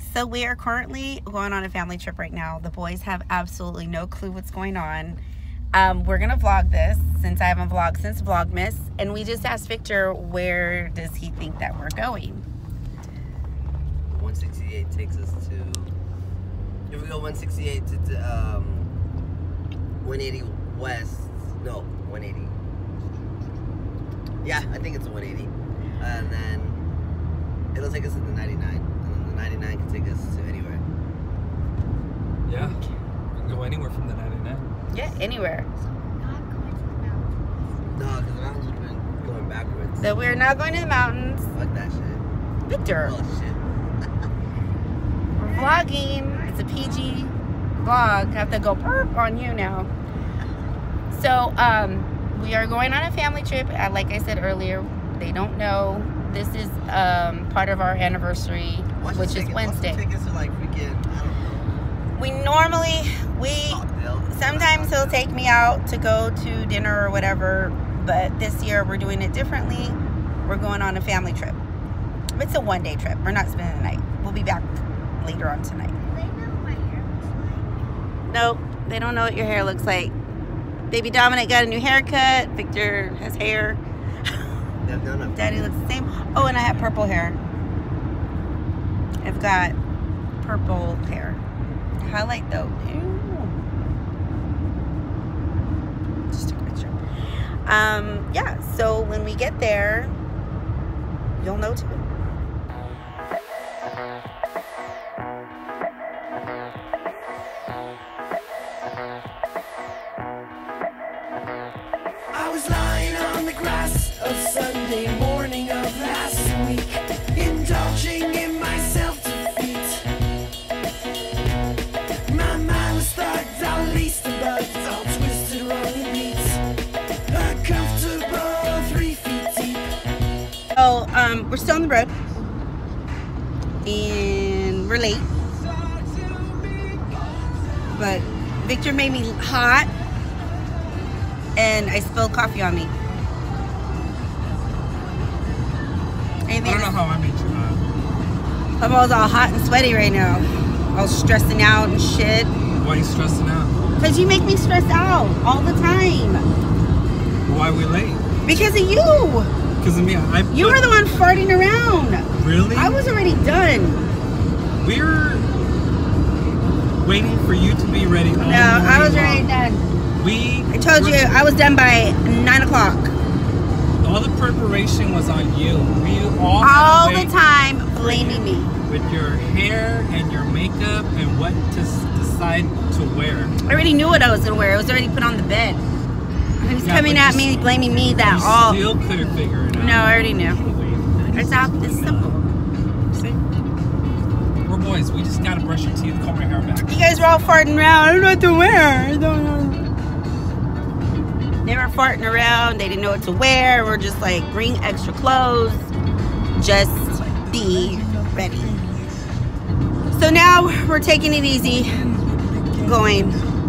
So we are currently going on a family trip right now. The boys have absolutely no clue what's going on. We're gonna vlog this since I haven't vlogged since Vlogmas, and we just asked Victor where does he think that we're going. 168 takes us to. If we go 168 to 180 west, no 180. Yeah, I think it's 180, and then it'll take us to the 99, and then the 99 can take us to anywhere. Yeah, we can go anywhere from the 99. Yeah, anywhere. So we're not going to the mountains. No, because the mountains would have been going backwards. So we're not going to the mountains. Fuck that shit. Victor, Oh shit. we're vlogging. It's a PG vlog. I have to go burp on you now. So, we are going on a family trip. Like I said earlier, they don't know. This is part of our anniversary, which is Wednesday. Take us to like freaking, I don't know. We normally, sometimes he'll take me out to go to dinner or whatever, but this year we're doing it differently. We're going on a family trip. It's a one-day trip. We're not spending the night. We'll be back later on tonight. Do they know what my hair looks like? Nope, they don't know what your hair looks like. Baby Dominic got a new haircut. Victor has hair. No. Daddy looks the same. Oh, and I have purple hair. I've got purple hair. Highlight though. Ew. Just took a picture. Yeah, so when we get there, you'll know too. I was lying on the grass of Sunday morning of last week, indulging in my self-defeat. My mind was thugged, all laced about, all twisted, wrong and beat. A comfortable 3 feet deep. So, we're still on the road. And we're late. But Victor made me hot. And I spilled coffee on me. I don't know how I made you hot. I'm all hot and sweaty right now. All stressing out and shit. Why are you stressing out? Because you make me stress out all the time. Why are we late? Because of you. Because of me. You were the one farting around. Really? I was already done. We're waiting for you to be ready. No, I was already done. I told you I was done by 9 o'clock. All the preparation was on you. We all the time blaming me. With your hair and your makeup and what to decide to wear. I already knew what I was going to wear. It was already put on the bed. He's coming at me, blaming me that all. You still couldn't figure it out. No, I already knew. It's simple. See? We're boys. We just got to brush your teeth, comb our hair back. You guys were all farting around. I don't know what to wear. I don't know. They were farting around. They didn't know what to wear. We're just like, bring extra clothes. Just be ready. So now we're taking it easy. Going.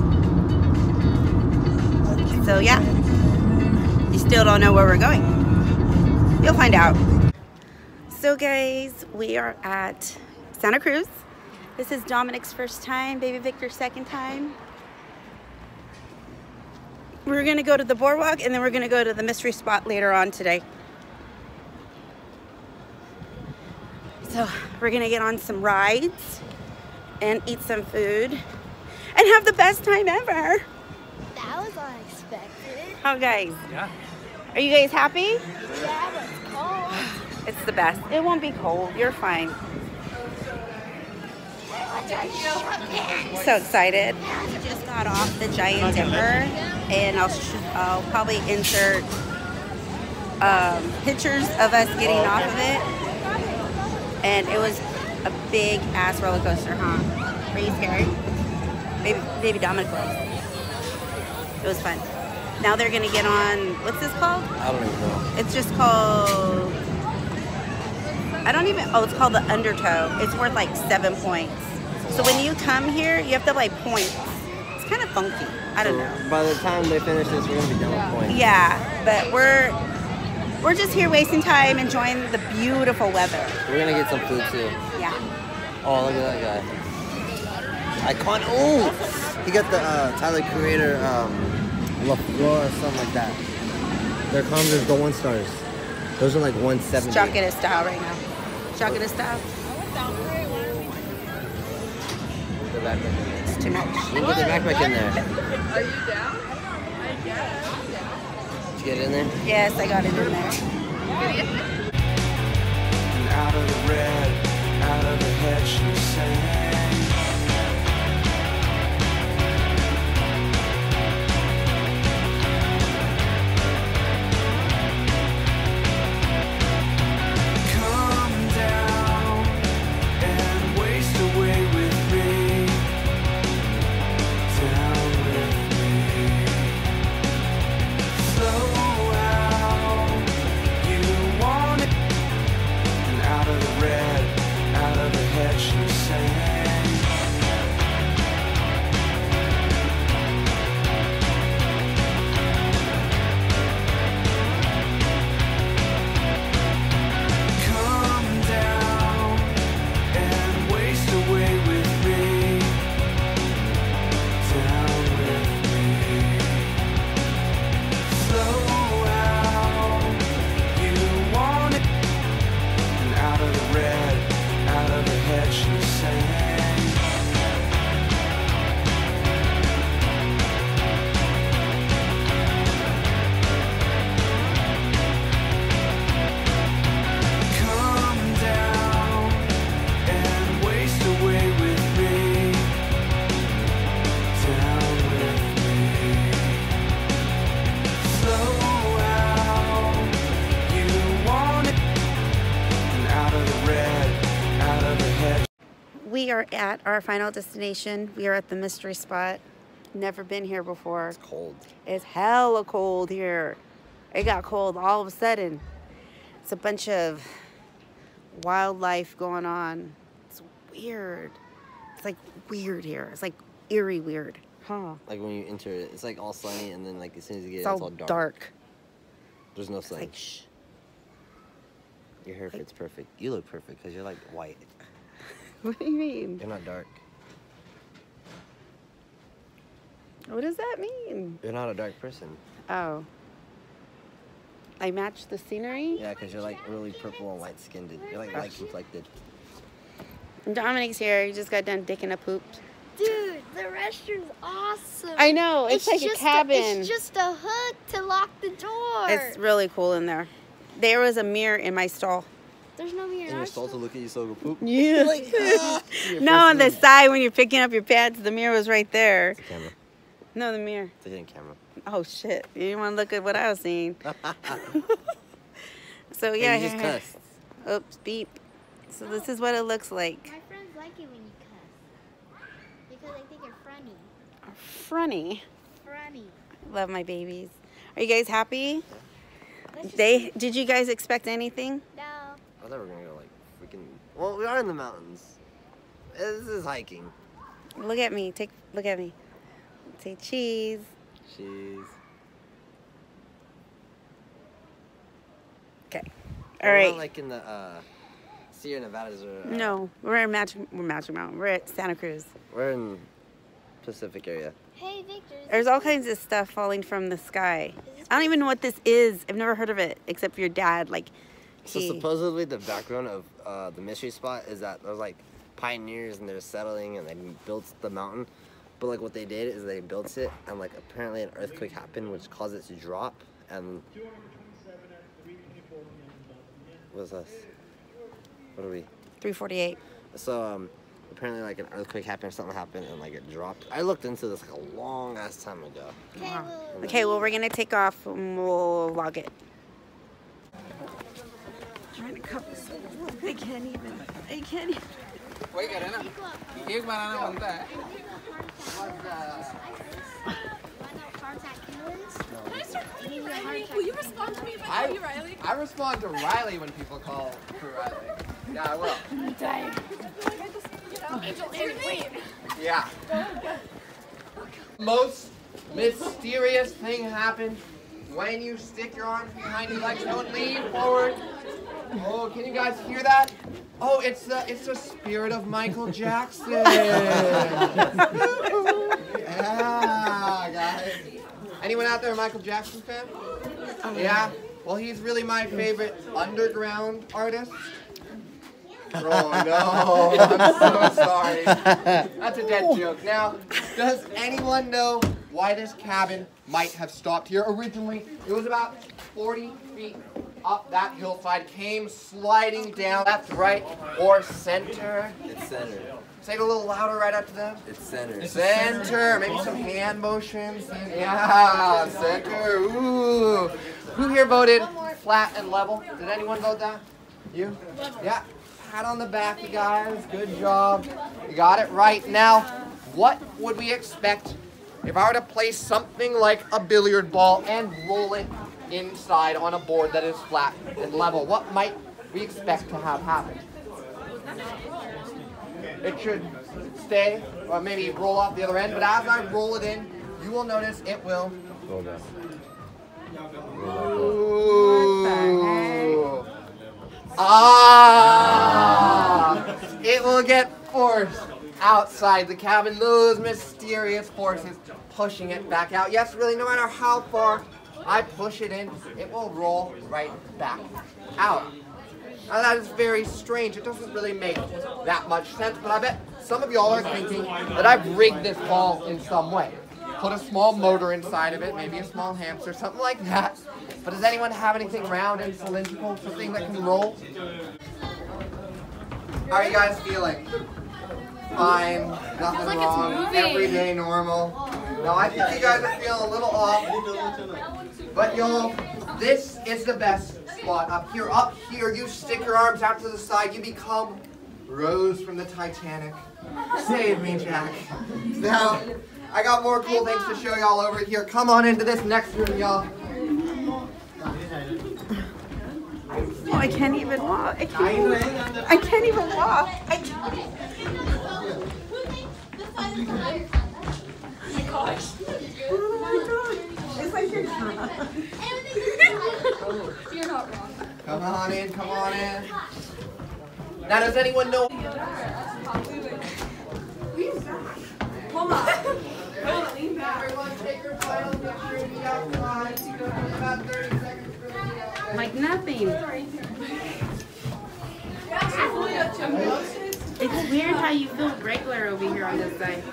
So yeah. You still don't know where we're going. You'll find out. So guys, we are at Santa Cruz. This is Dominic's first time. Baby Victor's second time. We're gonna go to the boardwalk and then we're gonna go to the mystery spot later on today. So we're gonna get on some rides and eat some food and have the best time ever. That was unexpected. Oh guys, Yeah. are you guys happy? Yeah, but it's cold. It's the best. It won't be cold, you're fine. So excited. We just got off the Giant Dipper and I'll probably insert pictures of us getting off of it. And it was a big ass roller coaster, huh? Were you scared? Baby Dominic was. It was fun. Now they're gonna get on, what's this called? I don't even know. It's just called, it's called the Undertow. It's worth like 7 points. So when you come here, you have to like points. It's kind of funky. I don't know. By the time they finish this, we're gonna be done with points. Yeah, but we're just here wasting time, enjoying the beautiful weather. We're gonna get some food too. Yeah. Oh, look at that guy. Icon. Oh, he got the Tyler Creator LaFleur or something like that. Their comms is the 1 stars. Those are like 170. Shocking his style right now. Shocking his style. Put the backpack in there. It's too much. You can put the backpack in there. Are you down? I guess. Did you get it in there? Yes, I got it in there. And out of the red, out of the head she sang. Come down and waste away with me. Down with me. Slow out, you want it. And out of the red, out of the head she sang. Come down and waste away with me. Down with me. Slow out, you want it. And out of the red, out of the head she sang. Come down and waste away with me. Down with me. Slow out, you want it. And out of the red, out of the head. We are at our final destination. We are at the mystery spot. Never been here before. It's cold. It's hella cold here. It got cold all of a sudden. It's a bunch of wildlife going on. It's weird. It's like weird here. It's like eerie weird. Huh. Like when you enter it, it's like all sunny, and then like as soon as you get It's in, it's all all dark. dark. There's no It's sun. like shh. Your hair fits perfect. You look perfect because you're like white. What do you mean? You're not dark. What does that mean? You're not a dark person. Oh. I match the scenery? Yeah, because you're like really purple and light skinned. You're like light complected. Dominic's here. He just got done dicking a poop. Dude, the restroom's awesome. I know. It's like a just cabin. It's just a hook to lock the door. It's really cool in there. There was a mirror in my stall. There's no mirror. And you're supposed to look at you so go poop. Yeah. Like, No, on the side when you're picking up your pants, the mirror was right there. It's a camera. No, the mirror. It's a hidden camera. Oh shit! You didn't want to look at what I was seeing. So yeah, Hey, you just cussed. Oops, beep. So this is what it looks like. My friends like it when you cuss. Because they think you're funny. Funny. Funny. Love my babies. Are you guys happy? Did you guys expect anything? No. I thought we were gonna go like freaking. Well, we are in the mountains. This is hiking. Look at me. Look at me. Say cheese. Jeez. Okay. We're All right. not like in the Sierra Nevadas or. No, we're in Magic Mountain. We're at Santa Cruz. We're in Pacific area. Hey, Victor. There's all kinds of stuff falling from the sky. I don't even know what this is. I've never heard of it except for your dad. Like, So supposedly the background of the mystery spot is that there's like pioneers and they're settling and they built the mountain. But like what they did is they built it and like apparently an earthquake happened which caused it to drop and. What's us? What are we? 348. So apparently like an earthquake happened or something happened and like it dropped. I looked into this like a long ass time ago. Okay, well, Okay, well, we're going to take off and we'll vlog it. Trying to cover I can't even. Wait, Karena. एक बनाना बनता है. Will you respond to me if I call you Riley? I respond to Riley when people call for Riley. Yeah, I will. Angel, wait. Yeah. Most mysterious thing happens when you stick your arms behind your legs. Don't lean forward. Oh, can you guys hear that? Oh, it's the spirit of Michael Jackson. Yeah, guys. Anyone out there a Michael Jackson fan? Yeah? Well, he's really my favorite underground artist. Oh, no. I'm so sorry. That's a dead joke. Now, does anyone know why this cabin might have stopped here originally? It was about 40 feet up that hillside, came sliding down left, right, or center. It's center. Say it a little louder right up to them. It's center. Center. Maybe some hand motions. Yeah, center. Ooh. Who here voted flat and level? Did anyone vote that? You? Yeah. Pat on the back, you guys. Good job. You got it right. Now, what would we expect if I were to place something like a billiard ball and roll it inside on a board that is flat and level? What might we expect to have happen? It should stay, or maybe roll off the other end, but as I roll it in, you will notice it will Roll down. Ooh. Ah! It will get forced outside the cabin. Those mysterious forces pushing it back out. Yes, really, no matter how far I push it in, it will roll right back out. Now that is very strange. It doesn't really make that much sense, but I bet some of y'all are thinking that I've rigged this ball in some way. Put a small motor inside of it, maybe a small hamster, something like that. But does anyone have anything round and cylindrical, something that can roll? How are you guys feeling? Fine, nothing wrong, everyday normal. Now I think you guys are feeling a little off, but y'all, this is the best spot up here. Up here, you stick your arms out to the side, you become Rose from the Titanic. Save me, Jack. Now, I got more cool things to show y'all over here. Come on into this next room, y'all. Oh, I can't even walk. I can't even walk. Oh my god. It's like you're You're not wrong. Come on in, come on in. Now, does anyone know? Hold on. Lean back. Everyone take your files, make sure you be outside. About 30 seconds for the Like nothing. It's weird how you feel regular over here on this side.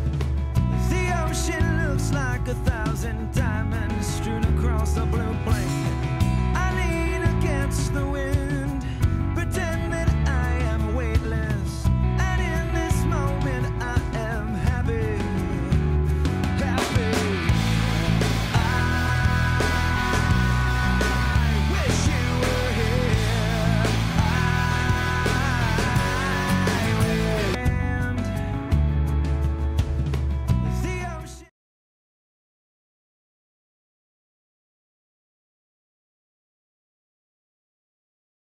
The ocean looks like 1,000 diamonds strewn across a blue plain.